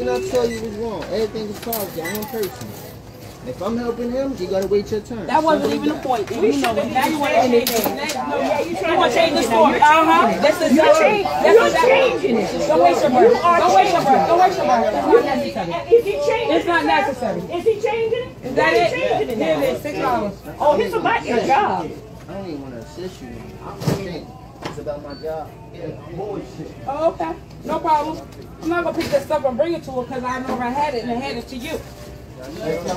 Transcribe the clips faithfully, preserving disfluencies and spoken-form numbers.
Everything I tell you is wrong. Everything is positive. I'm one person. If I'm helping him, you gotta wait your turn. That wasn't even the point. You know, now you want to change it. You want to change the story. Uh-huh. This is your change. You're changing it. Don't waste your breath. Don't waste your breath. Don't waste your breath. It's not necessary. Is he changing it? It's not necessary. Is he changing it? Is that it? Changing it Here now. it is. Six dollars. Oh, it's about your job. I don't even want to assist you. I'm thinking it's about my job. Yeah, bullshit. Oh, okay. No problem. I'm not going to pick this stuff and bring it to her because I know I had it and I had it to you. That's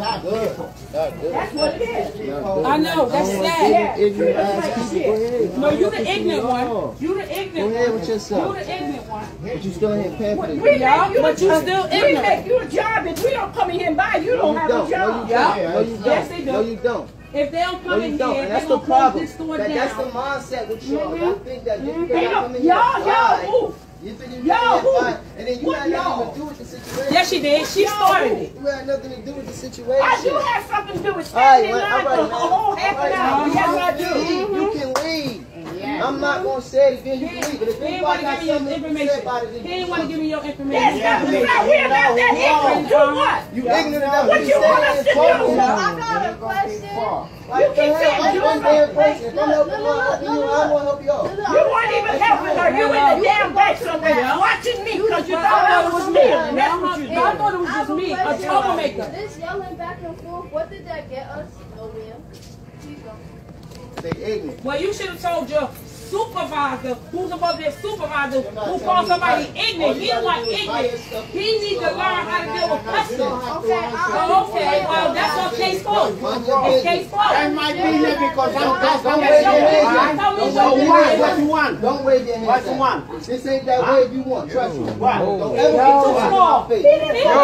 what it is. I know. That's sad. Ignorant ass people. Go ahead. No, you the ignorant one. You the ignorant one. Go ahead with yourself. You the ignorant one. But you still ain't pamphlet. We Yeah, make you but you a- still We ignorant. make you a job. If we don't come in here and buy, you don't have a No, job. you don't. No, you don't. Yes, they do. No, you don't. If they don't No, come you in don't. here, And they're that's the going to close problem. this store That, that's the down. mindset with y'all. Mhm. I think that you Mhm. think Hey, I no, come in here y'all, and y'all, buy. who? You think you Y'all, come in here who? and buy, and then you What had nothing y'all? to do with the situation. Yes, she did. She started it. You had nothing to do with the situation. I do have something to do with All right, standing in man, all line right, for a man. whole half All an right, hour. man. Yes, I You do. can leave. You can leave. I'm not going to say it again. You can leave. But if He you didn't want to got give me your something to say information. about it, then He you didn't want to give me your That's information. not, we're not, we're not that ignorant. Do what? You ignorant enough What to you say want us it's to do? false. I got a question. Like, You keep the hell? saying I'm do one it. damn person. If I'm Look, helping look, you, look, you look, know, look. I'm going to help you out. You weren't even helping her. You in the damn basement watching me because you thought I was stealing. That's what you I did. thought it was just me, a troublemaker. This yelling back and forth, what did that get us? Nowhere. Please go. They ignorant. Well, you should have told your supervisor, who's above their supervisor, who called somebody ignorant. He don't want ignorant. He needs to learn how to deal with customers. Okay, I Oh, okay, well, that's what case closed. It's case closed. That might be there because I'm Don't I'm wave your hands. Alright? Tell me Don't what wave you your What? hands. What you want? Don't wave your hands. What you at want? me. This ain't that way if you want. Trust me. What? Don't ever Too put your small. hands in He my face. didn't Yo.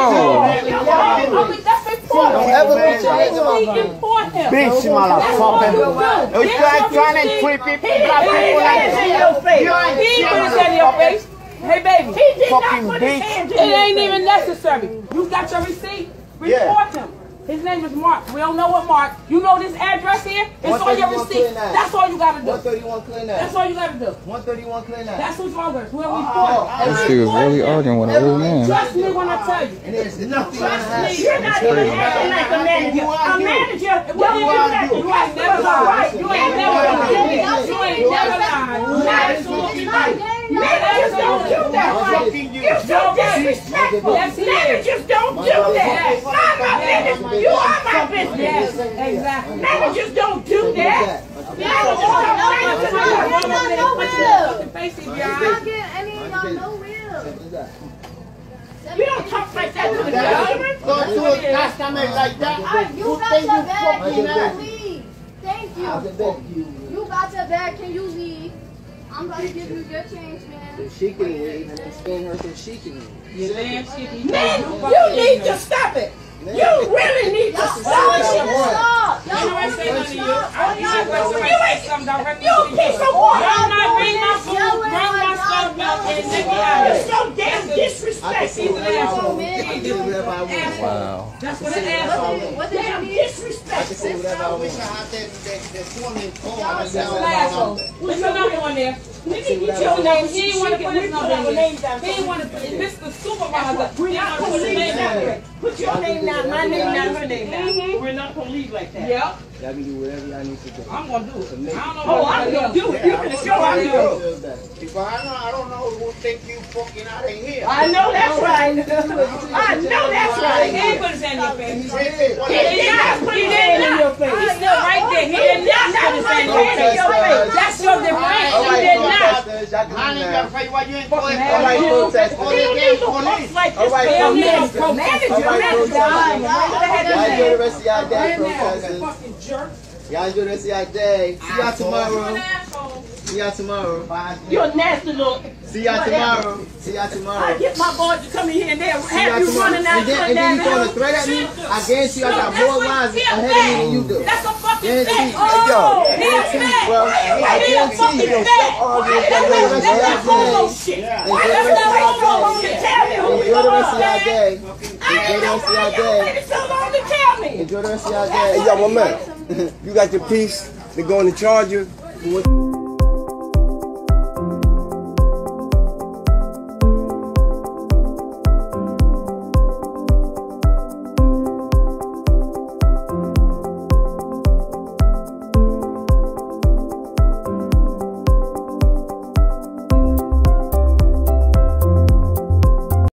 I mean, that's important. Don't ever put your hands in my We face. import him. Bitch, That's what you motherfucker. do. You try trying to treat people black people like in your face. You ain't He shit, ain't put his hand in your face. Hey, baby. He did not Fucking put his bitch. hands It in your ain't face. even necessary. You got your receipt? Yeah. Report him. His name is Mark. We don't know what Mark. You know this address here? It's on your receipt. That's all you gotta one do. thirty-one clean That's that. all you gotta do. one thirty-one clean that. That's who's wrong with us. We'll Oh, report him. This dude was really arguing with an old man. Trust me when I tell you. And there's nothing Trust gonna me, you're not happen. even acting like a manager. A manager don't do that to You ain't never customers. All right, lied. you You ain't ain't never never lied. lied. You ain't never lied. Absolutely right. Managers don't do that. fucking you. You're so disrespectful. Yes, he is. Managers don't do that. Not my business. You are my business. Yes, exactly. Managers don't do that. Managers don't Face it, You're y'all. not getting any of y'all nowhere. You don't talk like that to the customer. Go to a customer like that. Alright, you Who got think your you bag. fucking Can ass? you leave? Thank How's you. it been? You got your bag. Can you leave? I'm about to give you your change, man. If she can leave, and explain her so she can leave. You damn shit. Man, you need to stop it. You really need to Y'all stop need to it. stop. You Y'all ain't say nothing to you. I You ain't something directly You to a piece you. of water. Y'all not bring my food, bring my stuff up, and take me out. You're so damn I can say disrespectful. whatever I asshole. want. I can say whatever I want. Wow. That's what I an can say asshole whatever I is. want. What did Damn you need? I can disrespectful. say whatever I I wish I want. had that that that swimming pool. That's an asshole. Put your number on there. Nigga, get Your your name. name. He didn't want to put his We put number our in names there. down. He didn't want to put it. Mister Supervisor. We're He not didn't gonna put his leave name that down. way. Put your name down, my name down, her name down. We're not gonna leave like that. Yep. Y'all can do whatever y'all need to do. I'm going to do it. I don't know Oh, what I'm to gonna do it. You can show I'm doing it. Because I know I don't know who think you fucking out of here. I know that's right. I know that's He right. didn't put his hand in your face. He said, He did not put his hand in your face. He's still right there. He did not put his hand in your face. That's your defense. All He right, did not. protesters, y'all can I leave ain't now. gonna fight why you ain't All going right, protesters. All You the need damn to police. post like All this. right, Damn protesters. little manager, All right, manager. protesters. Y'all enjoy the rest of y'all day, Right now. protesters. Fucking jerk. Y'all enjoy the rest of y'all day. See y'all You're an tomorrow. asshole. See y'all tomorrow. You're a nasty little. See y'all whatever. tomorrow. See y'all I tomorrow. get my boys to come in here and they'll See y'all have you tomorrow. running out And then, and and then you down throwing a the threat at me? I guarantee you I got That's more what lines he a ahead of me fag. than you do. That's a fucking Guarantee. fag. Hey, yo. Oh, he a fag. Well, He I a guarantee fucking you. fag. Argue with That's the not- rest that's of not y'all Polo day. shit. Enjoy Why the that's rest of not y'all Polo day. shit? Tell me who we Enjoy the rest of going y'all day. I Enjoy ain't the know rest of why y'all y'all day. waited so long to tell me. Enjoy the rest of y'all day. Hey, yo, my man, you got your piece to go in the charger?